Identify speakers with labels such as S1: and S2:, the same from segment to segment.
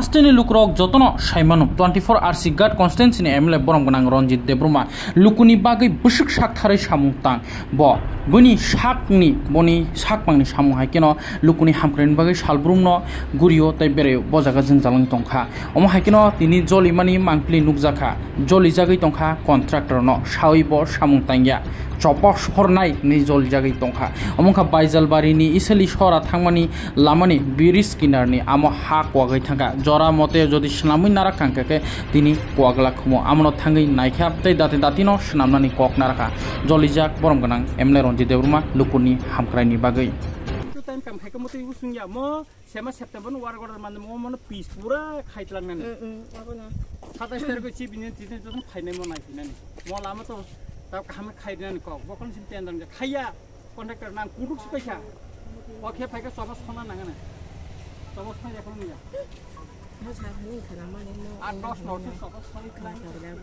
S1: Asteni lukrok jotono saimano 24 RC Guard constituency ni MLA borom gonang Ranjit Debbarma lukuni bagai busuk sak thare samung tang bo buni sakni boni sakpangni samung haikeno lukuni hamkren bagai salbrumno gurio tai bere bojaga jeng jalang tongkha omo haikeno tini jolimani mangpli nukjaka Jolijak tongkha contractor no sawibo samung tangya chopos hornai ni Jolijak tongkha omongkha baijalbari ni iseli sora thangmani lamani bridge kinar ni amo ha Kuwagwi thangkha jora mote jodi snamui narak kangkake tini Kuwagla khumo amno thangai naikha tei dati no snamnani kok naraka Jolijak borom gonang MLA Ranjit Debbarma lukuni hamkraini bagai
S2: time kam khai kamote usung ya mo sema September war gor man mo mon piece pura khaitlang nan abona 27 tarik ko chief ni tin jong khainai mo nai tinani mo lama to ta kam khaidan ko bokon sin ten dang khaya contractor nang kuduk spaisa okhe phai ka sobas khona nangana sobas phai ya khona ya mo sa ni khana ma ni mo andos no se sobas phai klang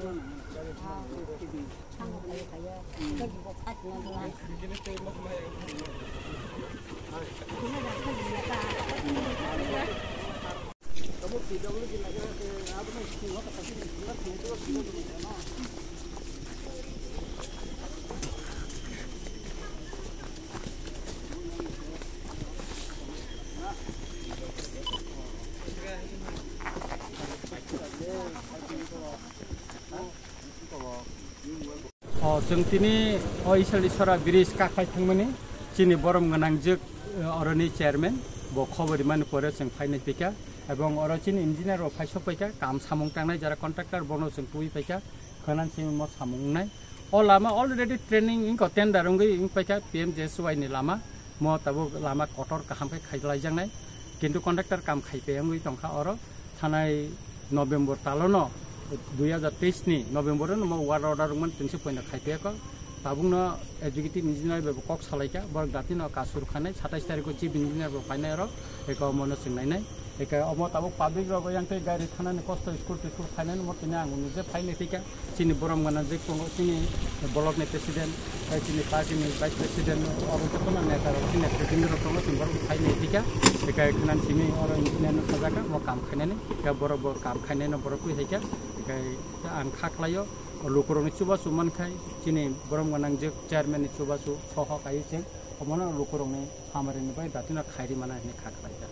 S2: जों तिनी ओइसलि सरा bridge काखाय थांमोनि चिनि बरम गनांजोक अरनि chairman बो खबरि मान परे जों फाइनाय पैका एवं अरचिन इंजिनियर अ फाइसो पैका काम सामुं टांनाय जरा कॉन्ट्रैक्टर बनो जों पुइ पैका खनान सिम म सामुंनाय अ लामा अलरेडी ट्रेनिंग इन कटेन दारंगै इन पैका पीएमजेएसवाई नि लामा म तबो लामा कटर काहामफाय खायलाय जांनाय किन्तु कॉन्ट्रैक्टर काम खायपेयांगै तंखा अर थानाय November तालनो 2023 ni November no war order man tinse poina khaipeka tabungno executive engineer be kok salaika bor datino kasur khanai 27 tarik ko chief engineer be painai ro eka mono singnai nai eka omo tabuk public ro yang te gari thana ni cost school finance mo tina anguni je fainai tika chini borom gana je ko chini block ni president chini party ni vice president oro to na neta ro chini president ro to simbor fainai tika eka khanan chini oro engineer no sajaka mo kam khainai ni ka bor kam khainai no bor ku heka ang khaklayo lukuroni chubasu mankhai chini borom ganang je chairman ni chubasu soho kai cheng omono lukuroni hamare ni bai datina khairi mana ni khaklaija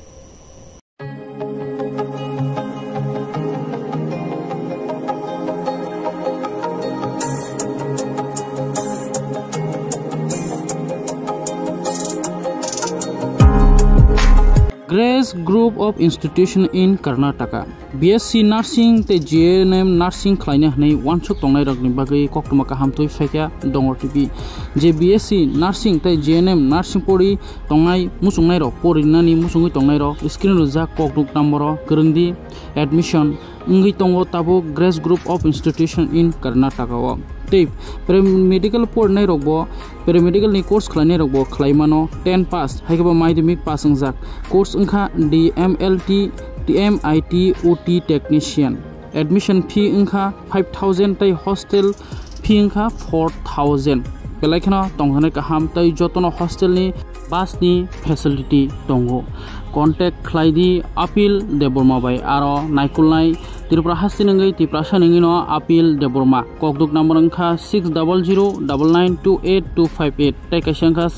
S1: Grace Group of Institution in Karnataka BSc Nursing te GNM Nursing khlaina hnei wansuk tongnai rokni bagai koktuma kaham toi faika DONGOUR TV je BSc Nursing te GNM Nursing pori tongnai musungnai rok porinani musungui tongnai rok screen rojak kokduk number kerengdi admission ngui tongo tabo Grace Group of Institution in Karnataka o tip paramedical por nai rokbo paramedical ni course khlainai rokbo khlaimano 10 pass haikaba madhyamik pass ungjak course ungkha DMLT TMIT OT technician admission fee ungkha 5000 tai hostel fee ungkha 4000 belaikana tonghanai kaham tai jotono hostel ni bus ni facility tongo contact khlaidi appeal Debbarma bai aro naikulnai Tripura hasinangai tiprasa ningino appeal Debbarma kokduk number ungkha 6009928258 tai kaisangkha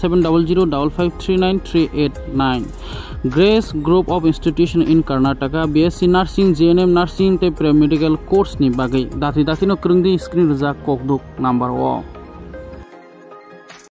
S1: 7005539389 Grace Group of Institution in Karnataka BSc Nursing GNM Nursing te paramedical course ni bagai dati no krungdi screen rojak kokduk number o